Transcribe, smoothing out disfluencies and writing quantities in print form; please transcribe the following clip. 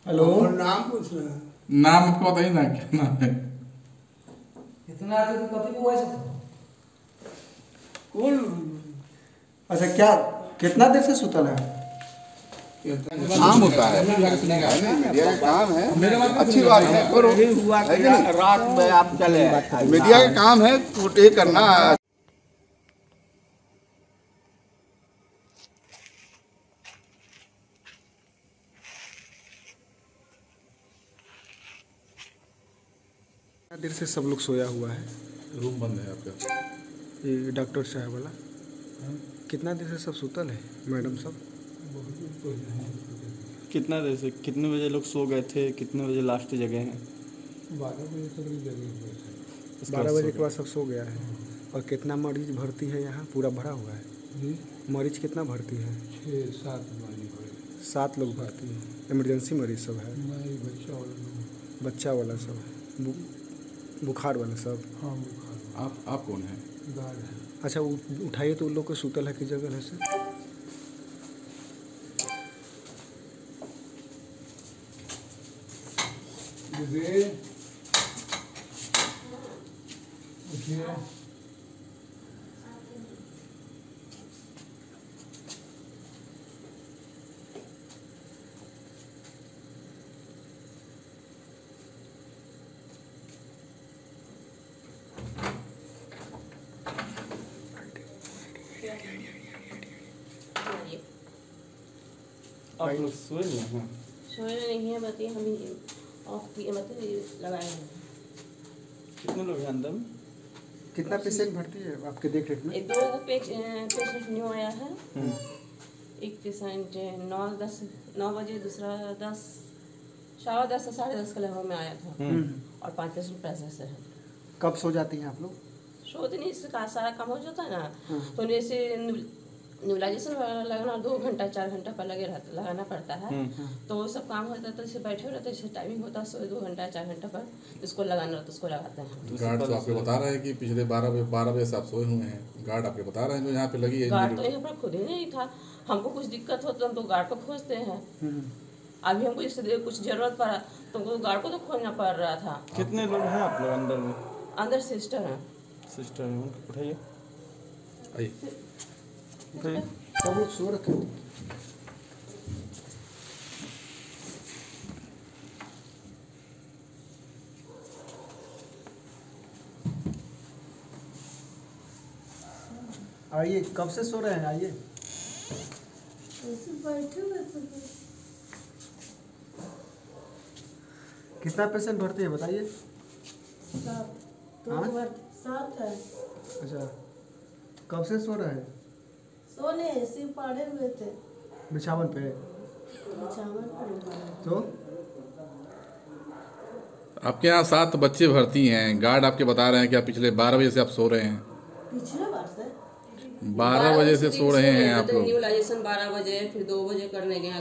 Hello. और नाम पूछ रहे हैं। नाम आपको बताइए ना, क्या नाम है? इतना आते तो कभी को ऐसा कौन? अच्छा, क्या कितना देर से सुतल है? काम होता है, मीडिया का काम है, अच्छी बात है, करो। हुआ कि रात में आप चले मीडिया का काम है ये करना। देर से सब लोग सोया हुआ है। रूम बंद है आपका? ये डॉक्टर साहब वाला कितना देर से सब सुतल है? मैडम सब कितना देर से कितने बजे लोग सो गए थे, कितने बजे लास्ट जगह हैं? 12 बजे तक जगे हुए थे। 12 बजे के बाद सब सो गया है। और कितना मरीज भर्ती है यहाँ? पूरा भरा हुआ है जी, मरीज कितना भर्ती है? 6-7 महीने हुए। 7 लोग भर्ती हैं। इमरजेंसी मरीज सब है? नहीं, बच्चा वाला लोग। बच्चा वाला सब है? बुखार वाला सब? हाँ, बुखार। आप कौन है? गार्ड है। अच्छा, उठाइए तो उन लोग को सुतल है कि जगह है से? उठिए। आप लोग सोए नहीं हैं? सोए नहीं है, बताइए। हम ऑफ किए, मतलब ये लगाए हैं। कितने लोग हैं अंदर में? कितना पेशेंट भर्ती है आपके देख रेख में? एक 2 पेशेंट न्यू आया है। एक पेशेंट 9 बजे, दूसरा 10, 10:15 से 10:30 के लगभग में आया था। और 5 पेशेंट प्रेशर से है। कब सो जाती हैं आप लोग? सो दिन इससे सारा काम हो जाता है ना, तो जैसे न्यूलाइजेशन लगाना 2 घंटा 4 घंटा पर लगाना पड़ता है। तो वो सब काम होता है, तो इसे बैठे रहते हैं, टाइमिंग होता है 2 घंटा 4 घंटा पर इसको लगाना रहता है, उसको लगाते हैं। गार्ड तो आपको बता रहे हैं कि पिछले 12 बजे से आप सोए हुए हैं। गार्ड आपके बता रहे हैं जो यहाँ पे लगी है। गार्ड तो यहाँ पर खुद ही नहीं था। हमको कुछ दिक्कत हो तो हम तो गार्ड को खोजते हैं। अभी हमको इससे कुछ जरूरत पड़ा तो हमको गार्ड को तो खोजना पड़ रहा था। कितने लोग हैं आप लोग अंदर में? अंदर सिस्टर है। सिस्टर हैं, उनको उठाइए। आइए। उठाइए। सब लोग सो रखे हैं। आइए, कब से सो रहे हैं? आइए। कितना पेशेंट भर्ती है बताइए? 7 है। अच्छा, कब से सो रहे हैं? सोने सिर्फ पड़े हुए थे बिछावन पे? बिछावन पर। तो आपके यहाँ 7 बच्चे भर्ती हैं। गार्ड आपके बता रहे हैं कि आप पिछले 12 बजे से आप सो रहे हैं। पिछले बार से 12 बजे से सो रहे हैं आप लोग। न्यूलाइजेशन 12 बजे, फिर 2 बजे करने गए।